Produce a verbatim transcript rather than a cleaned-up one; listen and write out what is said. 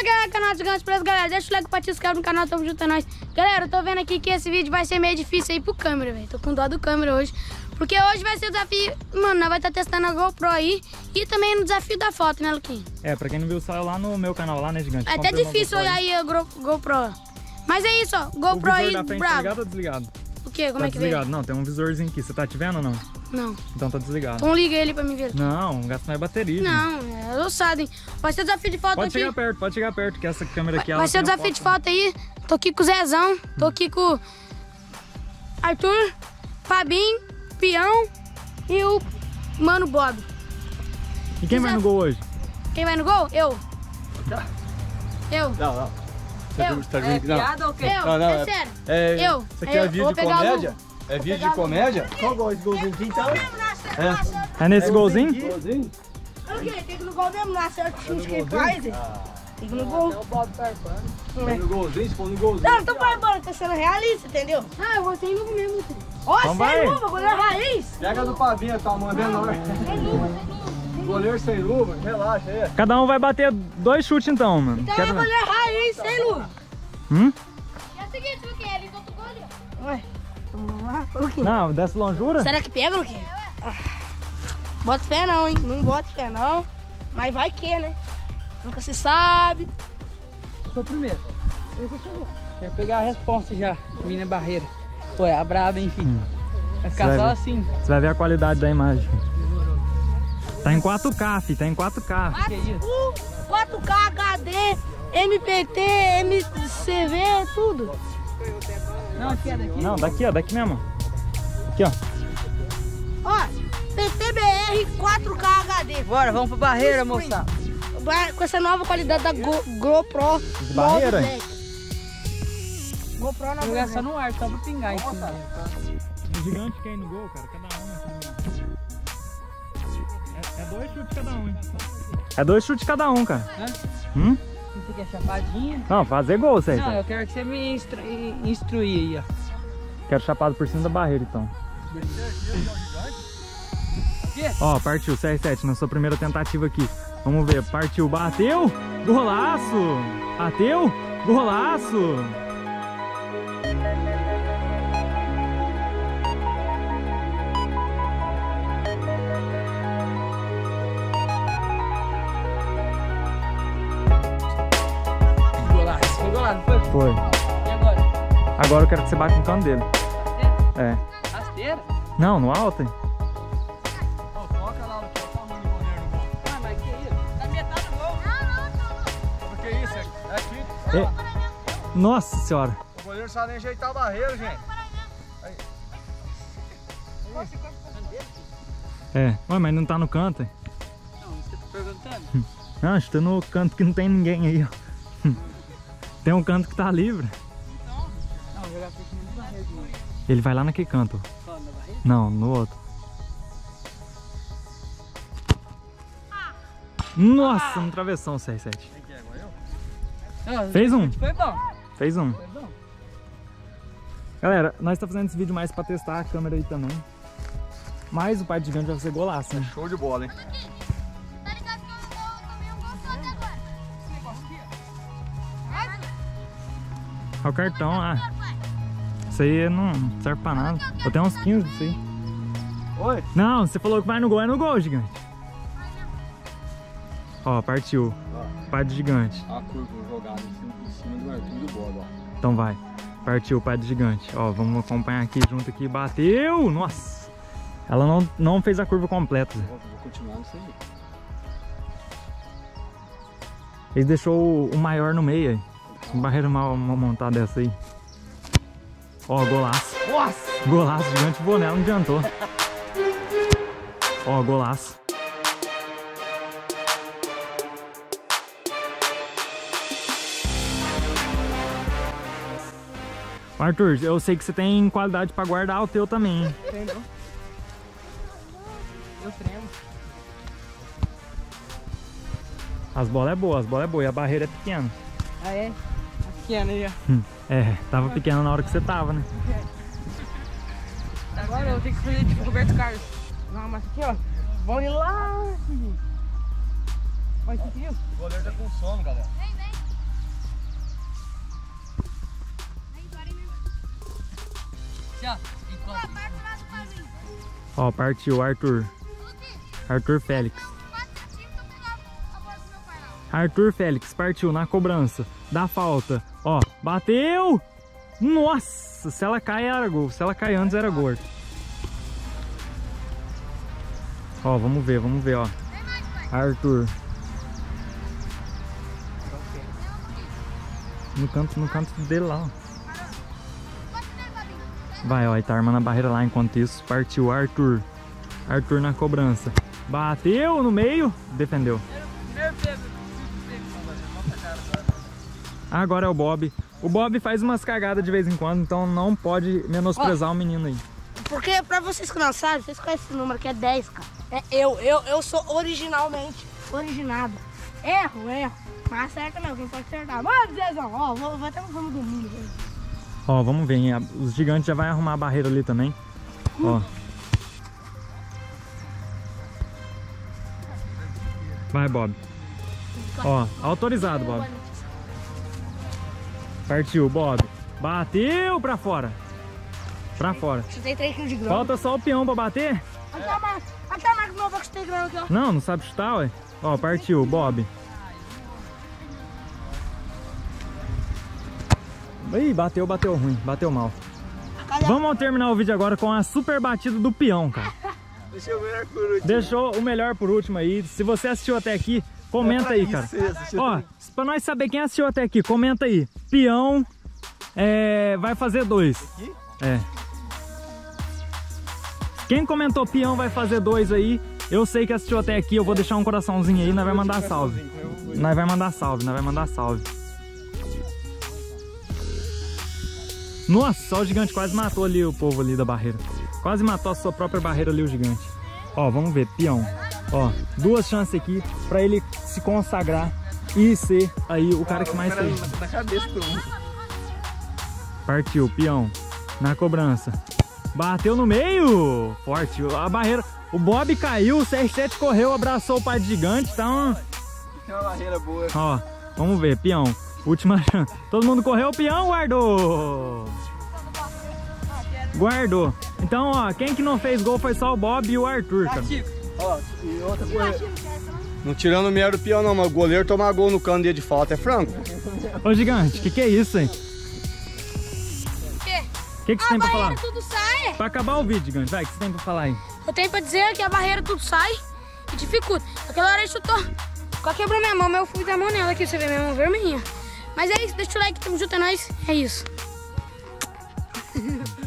galera, canal dos Gigantes, beleza, galera? Deixa o like pra te inscrever no canal, tamo junto, é nóis. Galera, eu tô vendo aqui que esse vídeo vai ser meio difícil aí pro câmera, velho. Tô com dó do câmera hoje. Porque hoje vai ser o desafio, mano, nós vai estar testando a GoPro aí. E também no desafio da foto, né, Luquinha? É, pra quem não viu, saiu lá no meu canal, lá, né, Gigante? É até difícil olhar aí a GoPro. Mas é isso, ó, GoPro aí, da frente, bravo. tá ligado ou desligado? O quê? Como tá é que desligado? vem? Não, tem um visorzinho aqui. Você tá te vendo ou não? Não. Então tá desligado. Então liga ele pra mim ver. Não, gasta mais bateria. Não, é ossado, hein? Vai ser o desafio de foto pode aqui. Pode chegar perto, pode chegar perto, que essa câmera aqui... Vai, vai ser o desafio de foto aí. Tô aqui com o Zezão, tô aqui com o Arthur, Fabinho, Pião e o Mano Bob. E quem vai no gol hoje? Quem vai no gol? Eu. Eu. Não, não. Eu. Tá é piada ou quê? Eu, não, não, é, é sério. É, eu. Isso aqui é eu, vídeo de comédia? É vídeo de comédia? Qual gol? Esse golzinho aqui então? É, é nesse golzinho? Golzinho? Tem que ir no gol mesmo, não acerta o chute que ele faz. Tem que ir no gol. Foi no golzinho, se for no golzinho. Não, não tô barbando, tô sendo realista, entendeu? Ah, eu vou sem luva mesmo. Ó, então sem luva, goleiro raiz. Pega do Pavinha, tá mandando hora. Sem luva, sem luva. Goleiro sem luva, relaxa aí. Cada um vai bater dois chutes então, mano. Então Quero é ver. goleiro raiz, sem luva. Hum? É o seguinte, Luquinha, ele voltou o gol ali. Ué, vamos lá, Luquinha. Não, dessa longura? Será que pega, Luquinha? Ah, bota fé não, hein? Não bota fé não. Mas vai que, né? Nunca se sabe. Eu sou o primeiro. Quer pegar a resposta já, mina barreira. Pô, é a braba, enfim. Hum. Vai ficar Você só vai ver. assim. Você vai ver a qualidade da imagem. Tá em quatro K, fi, tá em quatro K. Que é isso? quatro K, H D, M P T, M C V, tudo. Não, aqui é daqui? Não, daqui, ó, daqui mesmo. Aqui, ó. Ó, P T B R quatro K H D. Bora, vamos pra barreira, moçada. Vai com essa nova qualidade da Go, GoPro. De barreira? Black. GoPro na Vou jogar só barreira. no ar, só pra pingar em cima. O gigante quer ir no gol, cara, cada um aqui. É, é dois chutes cada um, hein? É dois chutes cada um, cara. Hã? Hum? Você quer chapadinha? Não, fazer gol, Sérgio. Não, eu quero que você me instru instruir aí, ó. Quero chapado por cima da barreira, então. Ó, partiu, C R sete, na sua primeira tentativa aqui. Vamos ver, partiu, bateu, golaço! Bateu, golaço! Golaço, foi golaço, foi? Foi. E agora? Agora eu quero que você bata no canto dele. É? É. Rasteira? Não, no alto, hein? Foca lá no que é o tamanho do goleiro no gol. Ah, mas que isso? Tá metade do gol. O que é isso? É aqui. E... Nossa senhora. O goleiro sabe nem ajeitar a barreira, gente. É. Ué, mas não tá no canto, hein? Não, você tá perguntando? Não, acho que tá no canto que não tem ninguém aí, ó. Tem um canto que tá livre. Não, vou jogar por cima de barreira de novo. Ele vai lá naquele canto. Só na barreira? Não, no outro. Nossa, no travessão, C R sete. Quem que é? Agora eu? Não, Fez um? Foi bom. Fez um. Foi bom. Galera, nós tá fazendo esse vídeo mais pra testar a câmera aí também. Mas o pai de gigante vai fazer golaço, né? Show de bola, hein? Tá ligado que eu tomei um gol só até agora. Esse negócio aqui, ó. É o cartão, ah. Isso aí não serve pra nada. Eu tenho uns quinze disso aí. Oi? Não, você falou que vai no gol, é no gol, gigante. Ó, partiu. Pai do gigante. A curva jogada em cima, em cima do Arthur do bola, ó. Então vai. Partiu, pai do gigante. Ó, vamos acompanhar aqui junto aqui. Bateu! Nossa! Ela não, não fez a curva completa. Vou, vou continuar nisso aí. Ele deixou o maior no meio aí. Uma barreira mal, mal montada dessa aí. Ó, golaço. Nossa! Golaço, gigante voou nela, não adiantou. Ó, golaço. Arthur, eu sei que você tem qualidade pra guardar o teu também, hein? Tem não. Eu tremo. As bolas é boa, as bolas é boa e a barreira é pequena. Ah, é? Tá pequena aí, ó. Hum, é, tava pequena na hora que você tava, né? Agora eu vou ter que fazer tipo Roberto Carlos. Não, mas aqui, ó. Vão ir lá, filho. Mas o que é isso? O goleiro tá com sono, galera. Vem, vem. Ó, partiu, Arthur. Arthur Félix. Arthur Félix, partiu na cobrança. Dá falta. Ó, bateu! Nossa, se ela cai era gol. Se ela cai antes era gol. Ó, vamos ver, vamos ver, ó. Arthur. No canto, no canto dele lá, ó. Vai, ó, ele tá armando a barreira lá enquanto isso. Partiu, Arthur. Arthur na cobrança. Bateu no meio. Defendeu. Agora é o Bob. O Bob faz umas cagadas de vez em quando, então não pode menosprezar o menino aí. Porque pra vocês que não sabem, vocês conhecem esse número que é dez, cara. É eu, eu, eu sou originalmente originado. Erro, erro. Mas acerta não, quem pode acertar. Mano, Zezão, ó, vou, vou até no fundo do mundo. Velho. Ó, vamos ver, hein? Os gigantes já vai arrumar a barreira ali também. Ó. Vai, Bob. Ó, autorizado, Bob. Partiu, Bob. Bateu pra fora. Pra fora. Chutei três quilos de grama. Falta só o peão pra bater? Aqui a marca, aqui a marca do meu avô que chutei grama aqui, ó. Não, não sabe chutar, ué. Ó, partiu, Bob. Ih, bateu, bateu ruim, bateu mal. Vamos terminar o vídeo agora com a super batida do peão, cara. Deixou o melhor por último. Deixou o melhor por último aí. Se você assistiu até aqui, comenta aí, cara. Ó, pra nós saber quem assistiu até aqui, comenta aí. Peão é, vai fazer dois. É. Quem comentou peão vai fazer dois aí, eu sei que assistiu até aqui, eu vou deixar um coraçãozinho aí, nós vai mandar salve. Nós vai mandar salve, nós vai mandar salve. Nossa, só o gigante quase matou ali o povo ali da barreira. Quase matou a sua própria barreira ali o gigante. Ó, vamos ver, peão. Ó, duas chances aqui pra ele se consagrar e ser aí o cara que mais fez. Partiu, peão. Na cobrança. Bateu no meio. Forte. A barreira. O Bob caiu, o C R sete correu, abraçou o pai de gigante. Então. Tem uma barreira boa. Ó, vamos ver, peão. Última chance. Todo mundo correu, o peão guardou. Guardou. Então, ó, quem que não fez gol foi só o Bob e o Arthur, cara. Ó, e outra coisa. Não tirando o merda do peão não, mas o goleiro tomar gol no cano dia de falta é franco. Ô, gigante, que que é isso, hein? O quê? O que que você tem pra falar? Tudo sai. Pra acabar o vídeo, gigante, vai, o que você tem pra falar aí? Eu tenho pra dizer que a barreira tudo sai e dificulta. Aquela hora ele chutou, quase quebrou minha mão, mas eu fui dar a mão nela aqui, você vê minha mão vermelhinha. Mas é isso, deixa o like, tamo junto, é nóis, é isso.